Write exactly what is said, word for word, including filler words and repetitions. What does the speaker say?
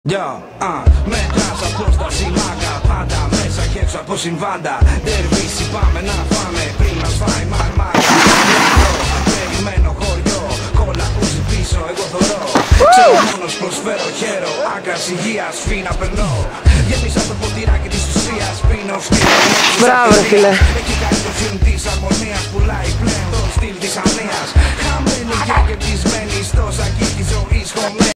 Yo, uh, μέτρας απόσταση μάγκα, πάντα μέσα και έξω από συμβάντα. Δερβίση πάμε να φάμε πριν μας φάει μαρμάκα. Περιμένω χωριό, κόλλα που πίσω εγώ θωρώ. Ξέρω μόνος προσφέρω χέρο, άγκας υγείας φίνα περνώ. Γέμισα το ποτηράκι της ουσίας, πίνω σκύλο. Μπράβο φίλε. Εκεί κάνει το film της αρμονίας, πουλάει πλέον το στυλ της ανέας. Χαμένη και κερδισμένη στο σακί της ζωής χωμένη.